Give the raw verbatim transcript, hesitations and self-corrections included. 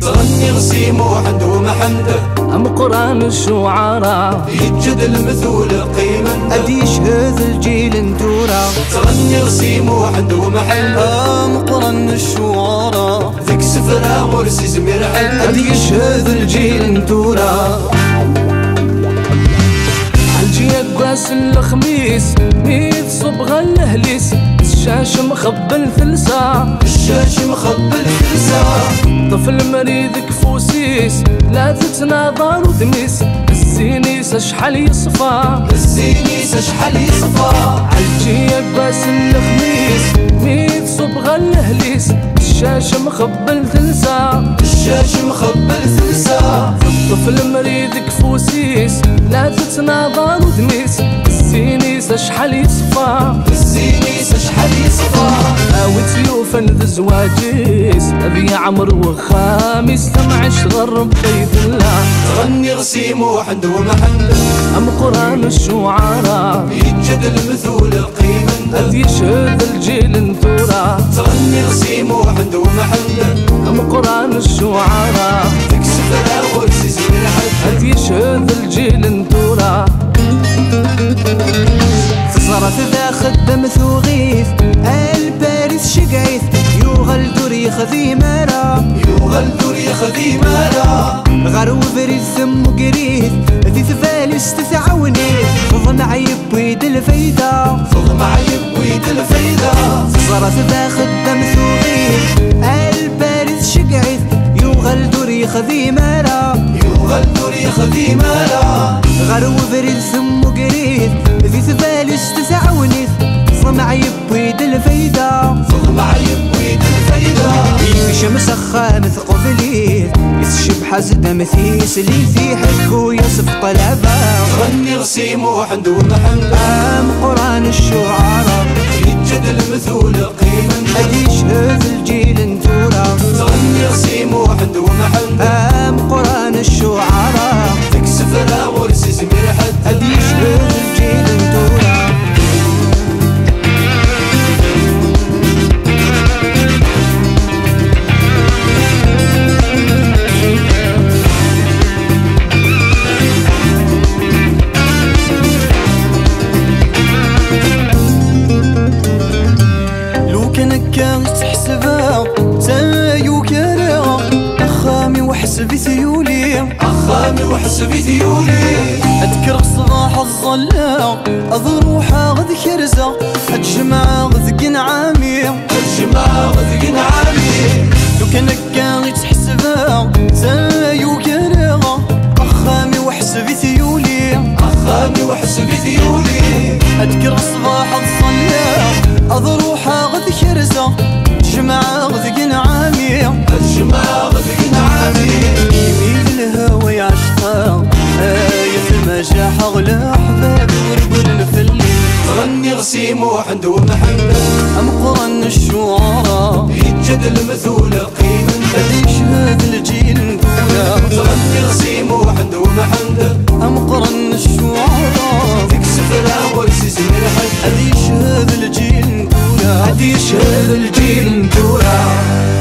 تغني غسيم وحمد ومحمد أم قران الشعراء يجد المثول قيما أدي يشهد الجيل انتورا تغني غسيم وحمد ومحمد أم قران الشعراء ذيك سفرة مرسي زمير حد أدي يشهد الجيل انتورا عالجي قاس الخميس ميت صبغة الهليس الشاش مخبل ثلسا الشاش مخبل ثلسا طفل مريض كفوسيس لا تتناظر ودميس الزينيس اشحال يصفى الزينيس اشحال يصفى عالجي قاس الخميس ميت صبغة الهليس الشاش مخبل ثلسا الشاش مخبل ثلسا الطفل مريض كفوسيس لا تتناظر ودميس الزينيس اشحال يصفى الزينيس اشحال يصفى هاوي تيوفا ذا زواجيس ابي عمر وخامس تمعش غرب بيت الله تغني غسيم وحمد ومحمد ام قران الشعراء يجد المثول قيما أذ يشهد الجيل انتورا تغني غسيم وحمد ومحمد ام قران الشعراء تكسف لا ورسي زمير حد أذ يشهد الجيل انتورا صرت ذا خدم ثوغيث الباريس شقعيث يوغل دريخ ذي مرا يوغل دريخ ذي مرا غرو فريد ثم قريث ذي ثفالس تتعونيث فض معي بويد الفايدة فض معي بويد الفايدة صرت ذا خدم ثوغيث الباريس شقعيث يوغل دريخ ذي مرا يوغل دريخ ذي مرا غرو فريد ثم قريث ذي ثفالس تتعونيث صمعي بويد الفايدة صمعي بويد الفايدة يمشي مسخة مثقو بليث يسشب حزد مثيس لي في حكو يصف طلبة تغني غسيم وحمد ومحمد أم قران الشعراء يجد المثول قيما أدي يشهد الجيل انتورا تغني غسيم وحمد ومحمد أم قران الشعراء تكسف لا ورسي زمير حد أدي يشهد الجيل انتورا وحسبي ثيولي أخامي وحسبي ثيولي أذكر صباح الظلا أضروح غذ كرزة أتجمع غذ قنعامي أتجمع غذ قنعامي لو كان كاغي تحسبها تايو كرغة أخامي وحسبي ثيولي أخامي وحسبي ثيولي أذكر صباح الظلا أضروح غذ كرزة أتجمع غذ قنعامي أتجمع غذ قنعامي يميل الهوى يعشقها آية المجاح أغلى أحبابي ورقل نفلي تغني غسيم وحمد ومحمد أم قران الشعراء يجد المثول قيما أدي يشهد الجيل انتورا تغني غسيم وحمد ومحمد أم قران الشعراء تكسف لا ورسي زمير حد أدي يشهد الجيل انتورا أدي يشهد الجيل انتورا